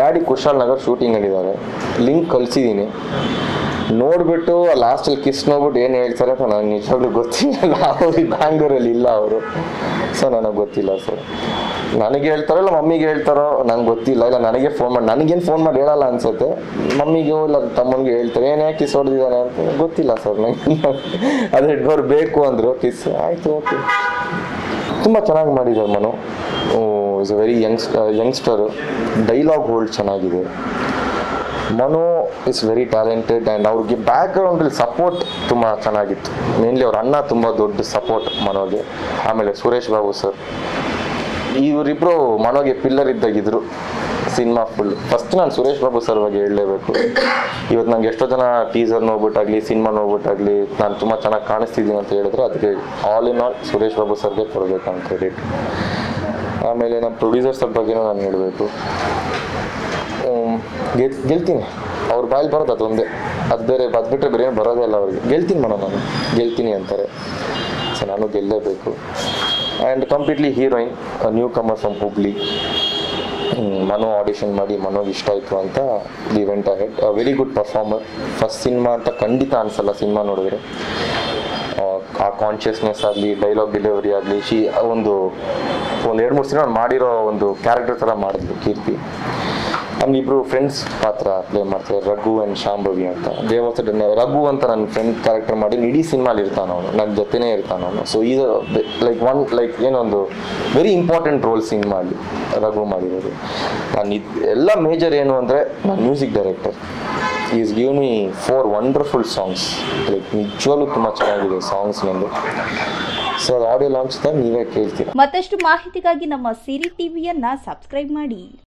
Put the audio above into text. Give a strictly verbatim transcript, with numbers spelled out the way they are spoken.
Daddy Kushalnagar ಶೂಟಿಂಗಲ್ಲಿದ್ದಾರೆ, link ಕಳಿಸಿದ್ದೀನಿ. ನೋಡಿಬಿಟ್ಟು ಲಾಸ್ಟಲ್ಲಿ ಕಿಸ್ ನೋಡ್ಬಿಟ್ಟು ಏನು ಹೇಳ್ತಾರೆ ಅಂತ ನನಗೆ ನಿಜವಾಗ್ಲೂ ಗೊತ್ತಿಲ್ಲ. ಅವರು ಬ್ಯಾಂಗ್ಳೂರಲ್ಲಿ ಇಲ್ಲ ಅವರು, ಸೊ ನನಗೆ ಗೊತ್ತಿಲ್ಲ ಸರ್. ನನಗೆ ಹೇಳ್ತಾರೋ ಇಲ್ಲ ಮಮ್ಮಿಗೆ ಹೇಳ್ತಾರೋ ನಂಗೆ ಗೊತ್ತಿಲ್ಲ. ಇಲ್ಲ ನನಗೆ ಫೋನ್ ಮಾಡಿ, ನನಗೇನು ಫೋನ್ ಮಾಡಿ ಹೇಳಲ್ಲ ಅನ್ಸುತ್ತೆ, ಮಮ್ಮಿಗೂ ಇಲ್ಲ ತಮ್ಮನಿಗೆ ಹೇಳ್ತಾರೆ ಏನೇ ಕಿಸ್ ಹೊಡೆದಿದ್ದಾನೆ ಅಂತ. ಗೊತ್ತಿಲ್ಲ ಸರ್ ನನಗೆ. ಅದೇ ಅವ್ರು ಬೇಕು ಅಂದರು ಕಿಸ್, ಆಯಿತು ಓಕೆ. ತುಂಬ ಚೆನ್ನಾಗಿ ಮಾಡಿದ್ದಾರೆ Manu. Is a very youngest youngster. Dialogue hold ಚೆನ್ನಾಗಿದೆ. Manu is very talented and ಅವ್ರಿಗೆ ಬ್ಯಾಕ್ಗ್ರೌಂಡಲ್ಲಿ ಸಪೋರ್ಟ್ ತುಂಬ ಚೆನ್ನಾಗಿತ್ತು. ಮೇನ್ಲಿ ಅವ್ರ ಅಣ್ಣ ತುಂಬ ದೊಡ್ಡ ಸಪೋರ್ಟ್ ಮನೋಗೆ. ಆಮೇಲೆ ಸುರೇಶ್ ಬಾಬು ಸರ್, ಇವರಿಬ್ಬರು ಮನೋಗೆ ಪಿಲ್ಲರ್ ಇದ್ದಾಗಿದ್ರು ಸಿನಿಮಾ ಫುಲ್. ಫಸ್ಟ್ ನಾನು ಸುರೇಶ್ ಬಾಬು ಸರ್ ಬಗ್ಗೆ ಹೇಳಲೇಬೇಕು. ಇವತ್ತು ನಂಗೆ ಎಷ್ಟೋ ಜನ ಟೀಸರ್ ನೋಡ್ಬಿಟ್ಟಾಗಲಿ ಸಿನಿಮಾ ನೋಡ್ಬಿಟ್ಟಾಗಲಿ ನಾನು ತುಂಬ ಚೆನ್ನಾಗಿ ಕಾಣಿಸ್ತಿದ್ದೀನಿ ಅಂತ ಹೇಳಿದ್ರೆ ಅದಕ್ಕೆ all in all Suresh Babu ಸರ್ಗೆ ಕೊಡಬೇಕಂತ ಕ್ರೆಡಿಟ್. ಆಮೇಲೆ ನಮ್ಮ ಪ್ರೊಡ್ಯೂಸರ್ ಸರ್ ಬಗ್ಗೆನೂ ನಾನು ಹೇಳಬೇಕು. ಗೆಲ್ ಗೆಲ್ತೀನಿ ಅವ್ರ ಬಾಯಲ್ಲಿ ಬರೋದು ಅದೊಂದೇ, ಅದು ಬೇರೆ ಅದು ಬಿಟ್ಟರೆ ಬೇರೆ ಏನು ಬರೋದೇ ಇಲ್ಲ ಅವ್ರಿಗೆ. ಗೆಲ್ತೀನಿ ಮನೋ, ನಾನು ಗೆಲ್ತೀನಿ ಅಂತಾರೆ, ಸೊ ನಾನು ಗೆಲ್ಲಲೇಬೇಕು. And completely heroine, newcomer from Hubli. Mano audition ಮಾಡಿ ಮನೋಗೆ ಇಷ್ಟ ಆಯಿತು ಅಂತ the went ahead. Very good performer. First cinema ಅಂತ ಖಂಡಿತ ಅನಿಸಲ್ಲ ಸಿನಿಮಾ ನೋಡಿದ್ರೆ. ಆ ಕಾನ್ಷಿಯಸ್ನೆಸ್ ಆಗಲಿ, ಡೈಲಾಗ್ ಡೆಲಿವರಿ ಆಗಲಿ, ಶಿ ಒಂದು ಒಂದು ಎರಡು ಮೂರು ಸಿನಿಮಾ ಮಾಡಿರೋ ಒಂದು ಕ್ಯಾರೆಕ್ಟರ್ ಥರ ಮಾಡಿದ್ಲು ಕೀರ್ತಿ. ಆಮೇಲೆ ಇಬ್ಬರು ಫ್ರೆಂಡ್ಸ್ ಪಾತ್ರ ಪ್ಲೇ ಮಾಡ್ತಾರೆ, ರಘು ಆ್ಯಂಡ್ ಶಾಂಭವಿ ಅಂತ. ದೇವಸ ರಘು ಅಂತ ನನ್ನ ಫ್ರೆಂಡ್ ಕ್ಯಾರೆಕ್ಟರ್ ಮಾಡಿ ಇಡೀ ಸಿನಿಮಾಲಿ ಇರ್ತಾನೆ ಅವನು, ನನ್ನ ಜೊತೆನೇ ಇರ್ತಾನೆ ಅವನು. ಸೊ ಇದು ಲೈಕ್ ಒನ್ ಲೈಕ್ ಏನೊಂದು ವೆರಿ ಇಂಪಾರ್ಟೆಂಟ್ ರೋಲ್ ಸಿನಿಮಾಲಿ ರಘು ಮಾಡಿರೋದು. ನಾನು ಇದು ಎಲ್ಲ ಮೇಜರ್ ಏನು ಅಂದರೆ ನಾನು music director. Is give me four wonderful songs. Like ನಿಜವಾಗ್ಲೂ ತುಂಬ ಚೆನ್ನಾಗಿದೆ ಸಾಂಗ್ಸ್ ನಂದು. ಸೊ ಆಡಿಯೋ ಲಾಂಚ್ ನೀವೇ ಕೇಳ್ತೀರಾ. ಮತ್ತಷ್ಟು ಮಾಹಿತಿಗಾಗಿ ನಮ್ಮ ಸಿರಿ ಟಿವಿಯನ್ನ ಸಬ್ಸ್ಕ್ರೈಬ್ ಮಾಡಿ.